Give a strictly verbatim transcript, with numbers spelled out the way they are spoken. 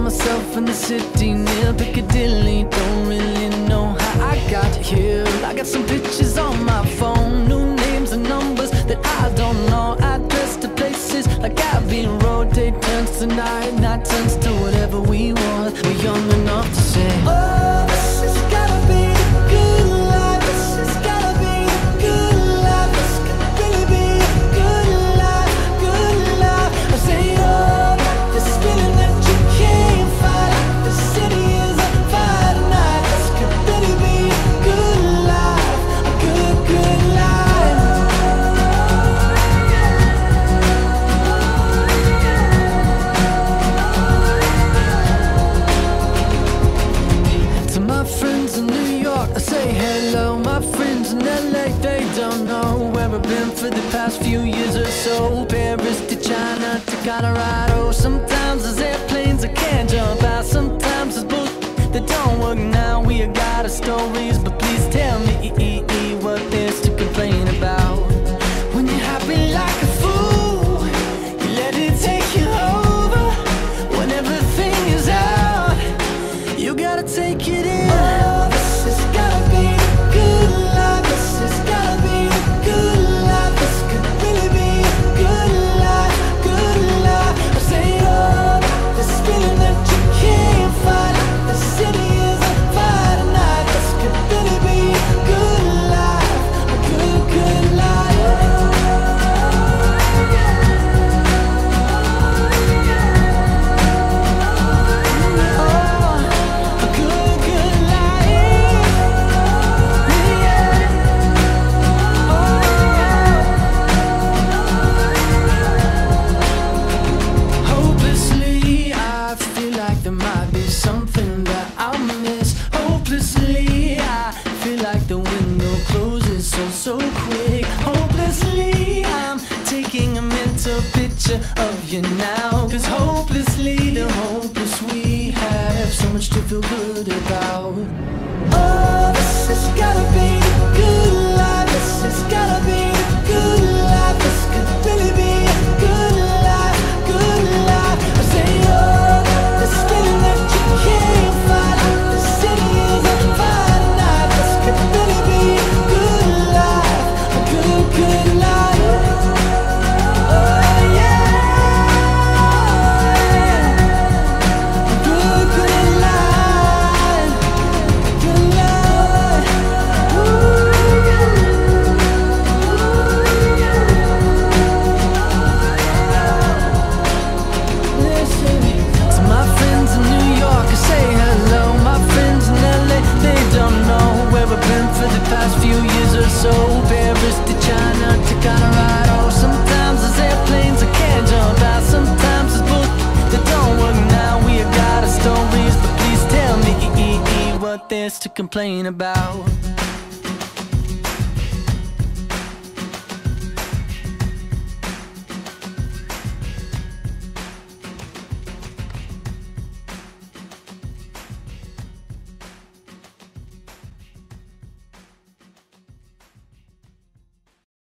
found myself in the city near Piccadilly. Don't really know how I got here. I got some pictures on my phone, new names and numbers that I don't know. Address to places like Abbey Road. Day turns to night, night turns to whatever we want. We're young enough to say, oh, this has gotta be the good life. This has gotta be the good life. This could really be a good life, good life. I say, oh, this feeling that you can't fight. The city is on fire tonight. This could really be a good life, a good, good life. To my friends in New York, I say hello. My friends in L A, they don't know where I've been for the past few years or so. Paris to China to Colorado. Sometimes there's airplanes I can't jump out. Sometimes there's boats that don't work now. We have got our stories, but please tell me what there's to complain about. When you're happy like a fool, you let it take you over. When everything is out, you gotta take it in. Oh, this has gotta be the good life. This has gotta be the good life. This could really be a good life, good life. I say, oh, this feeling that you can't fight. The city is on fire tonight. This could really be a good life, a good, good life. Oh, a good, good life. Hopelessly, I feel like there might be something that I'll miss. Hopelessly, I feel like the window closes so, so quick. Hopelessly, I'm taking a mental picture of you now. Cause hopelessly, the hopeless we have so much to feel good about. Oh, this has gotta be the good life. This has gotta be the good life. This could really be a good life, good life. I say, oh, this feeling that you can't fight. The city is on fire tonight. This could really be a good life, a good, good life. Oh yeah, a good, good life, good life. Listen to my friends in New York, I say hello. My friends in L A, they don't know where I've been for the past few years or so. Paris to China to Colorado. Sometimes there's airplanes I can't jump out. Sometimes there's boats that don't work now. We have got our stories, but please tell me what there's to complain about.